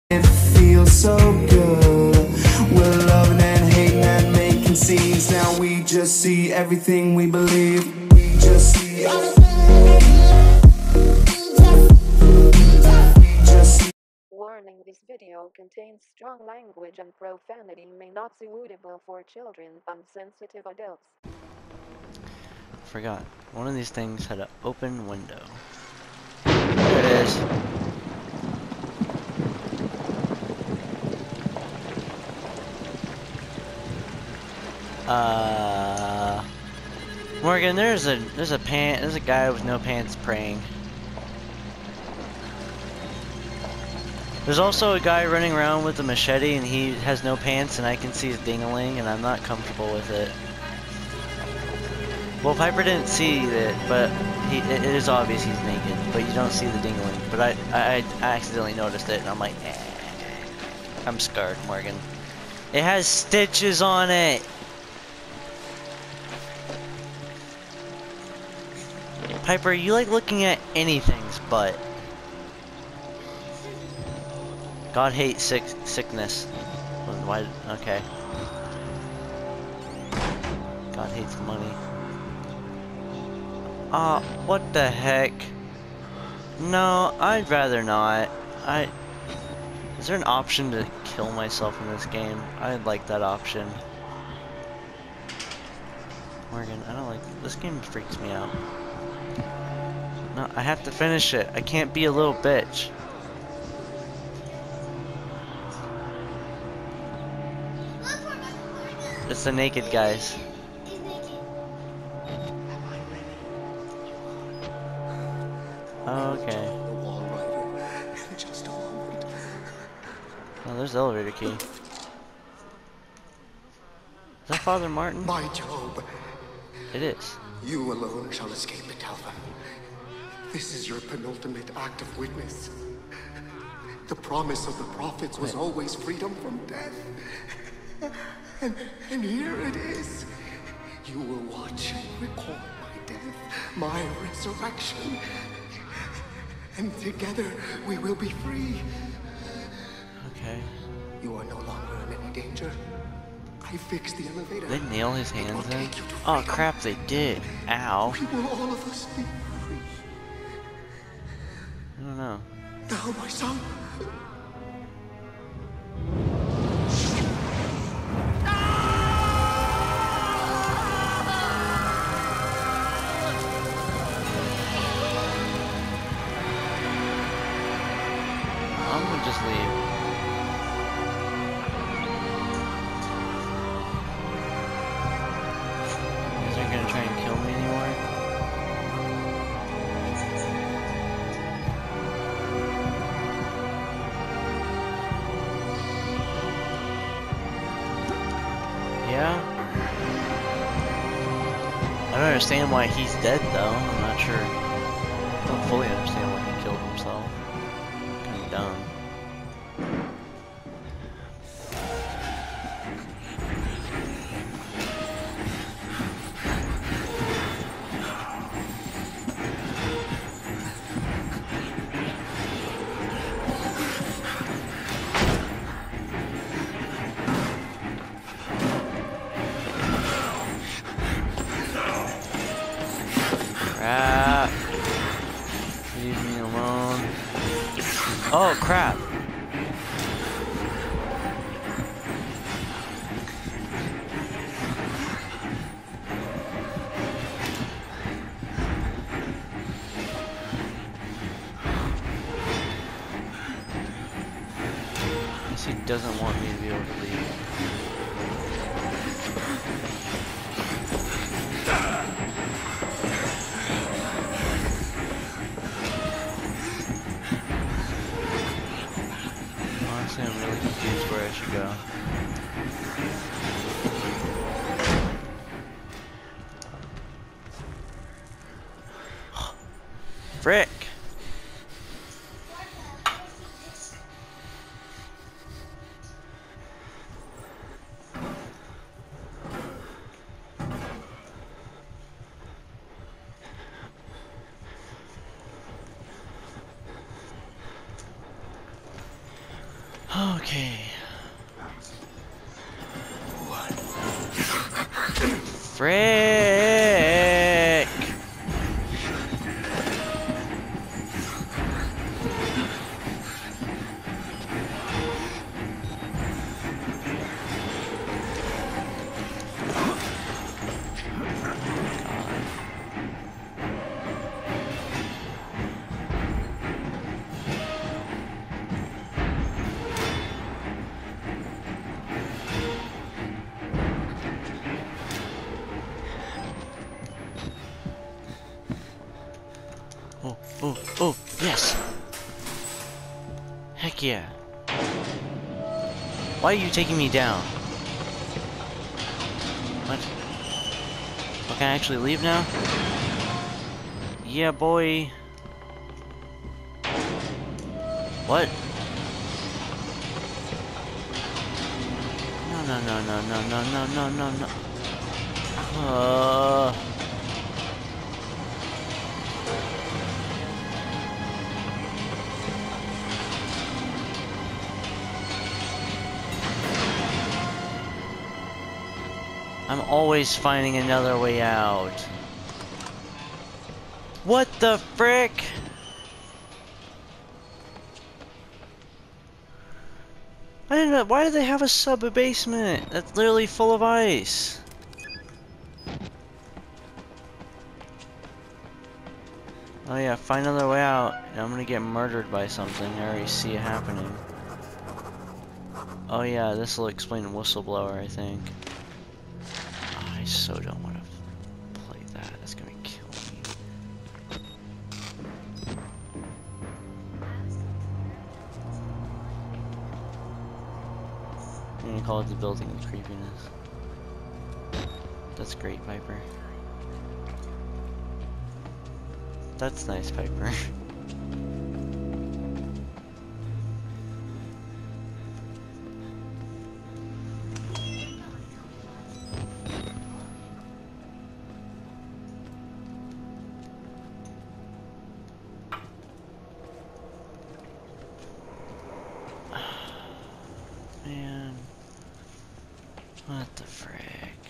It feels so good. We're loving and hating and making scenes. Now we just see everything we believe. We just see Warning: this video contains strong language and profanity, may not be suitable for children and sensitive adults. Forgot. One of these things had an open window. There it is. Morgan, there's a guy with no pants praying. There's also a guy running around with a machete and he has no pants and I can see his ding-a-ling and I'm not comfortable with it. Well, Piper didn't see it, but it is obvious he's naked, but you don't see the ding-a-ling. But I accidentally noticed it and I'm like, eh. I'm scarred, Morgan. It has stitches on it! Piper, you like looking at anything's butt. God hates sickness. Why? Okay. God hates money. What the heck? No, I'd rather not. Is there an option to kill myself in this game? I'd like that option. Morgan, I don't like this game. Freaks me out. No, I have to finish it. I can't be a little bitch. It's the naked guys. Okay. Oh, there's the elevator key. Is that Father Martin? My Job. It is. You alone shall escape it, Alpha. This is your penultimate act of witness. The promise of the prophets was always freedom from death. And here it is. You will watch and record my death, my resurrection. And together we will be free. Okay. You are no longer in any danger. I fixed the elevator. Did they nail his hands in? Oh crap, they did. Ow. We will all of us be free. I don't know. Now, my son. I'm gonna just leave. Is they gonna try and kill me anymore? Yeah? I don't understand why he's dead though. I'm not sure. I don't fully understand why he killed himself. Kind of dumb. Crap. Leave me alone. Oh crap. Guess he doesn't want me to be able to leave. Honestly, I'm really confused where I should go. Frick! Okay. Frick! Oh, oh, oh, yes! Heck yeah. Why are you taking me down? What? Oh, can I actually leave now? Yeah, boy. What? No, no, no, no, no, no, no, no, no, no. I'm always finding another way out. What the frick? I didn't know. Why do they have a sub-basement that's literally full of ice? Oh yeah, find another way out. And I'm gonna get murdered by something. I already see it happening. Oh yeah, this will explain whistleblower, I think. Oh, I so don't want to play that. That's gonna kill me. I'm gonna call it the building of creepiness. That's great, Piper. That's nice, Piper. Man. What the frick?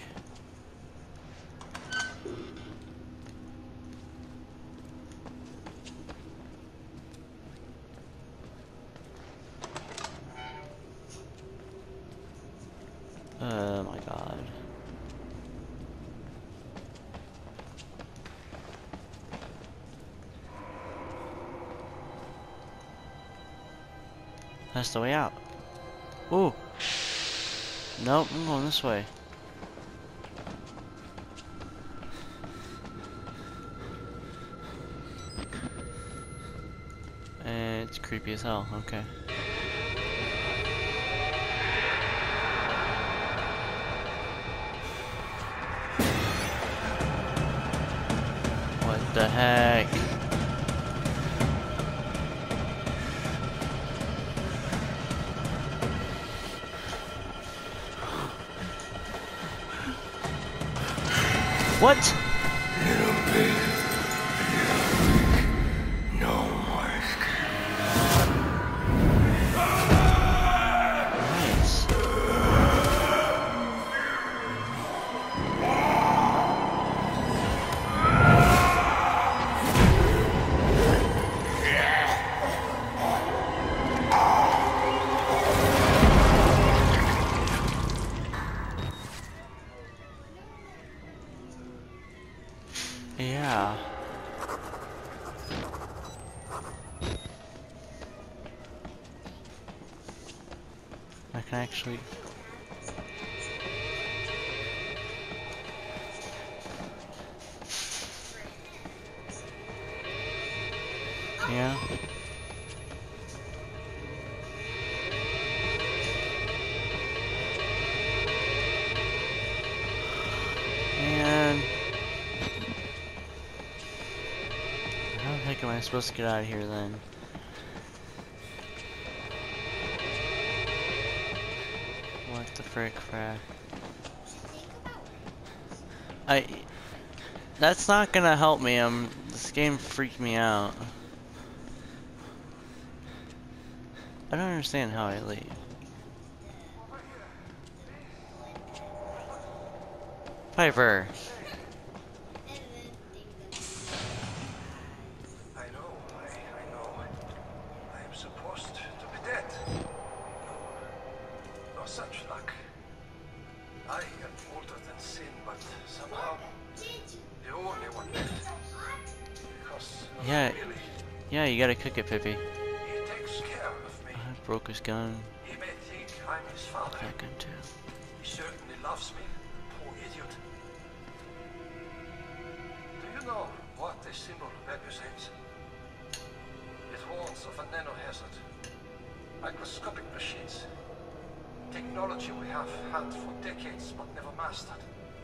Oh my god. That's the way out. Ooh. Nope, I'm going this way. It's creepy as hell, okay. What the heck? What? No more Nice. Yeah. I can actually... Yeah. And... how the heck am I supposed to get out of here then? What the frick, frack? That's not gonna help me. This game freaked me out. I don't understand how I leave. Piper. I know. I am supposed to be dead. No such luck. I am older than sin, but somehow the only one left. Because of Yeah. Billy. Yeah, you gotta cook it, Pippi. He takes care of me. I broke his gun. He may think I'm his father. That gun too. He certainly loves me, poor idiot. Do you know what this symbol represents? It warns of a nanohazard. Microscopic machines. Technology we have had for decades but never mastered.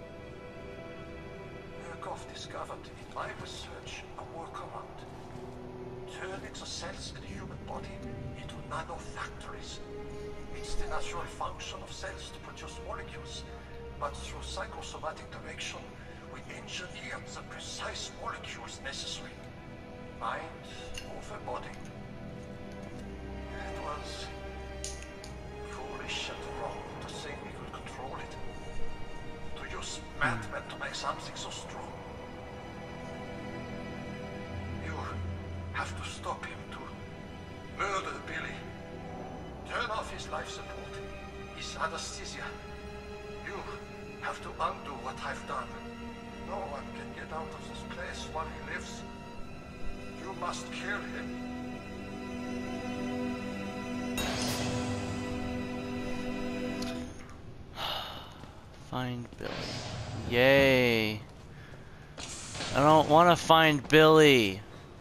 Murkoff discovered in my research a workaround. Turning the cells in the human body into nanofactories. It's the natural function of cells to produce molecules, but through psychosomatic direction, we engineered the precise molecules necessary. Mind over body. It was foolish and wrong to think we could control it. To use madmen to make something so strong. You have to stop him, to murder Billy. Turn off his life support, his anesthesia. You have to undo what I've done. No one can get out of this place while he lives. You must kill him. Find Billy. Yay. I don't want to find Billy.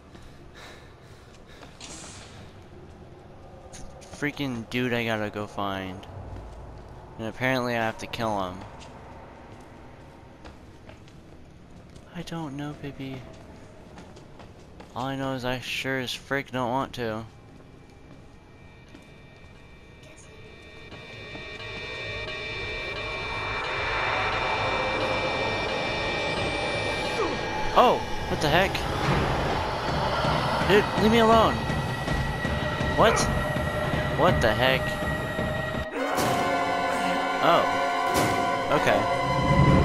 Freaking dude I gotta go find. And apparently I have to kill him. I don't know, baby. All I know is I sure as frick don't want to. Oh, what the heck? Dude, leave me alone. What? What the heck? Oh. Okay.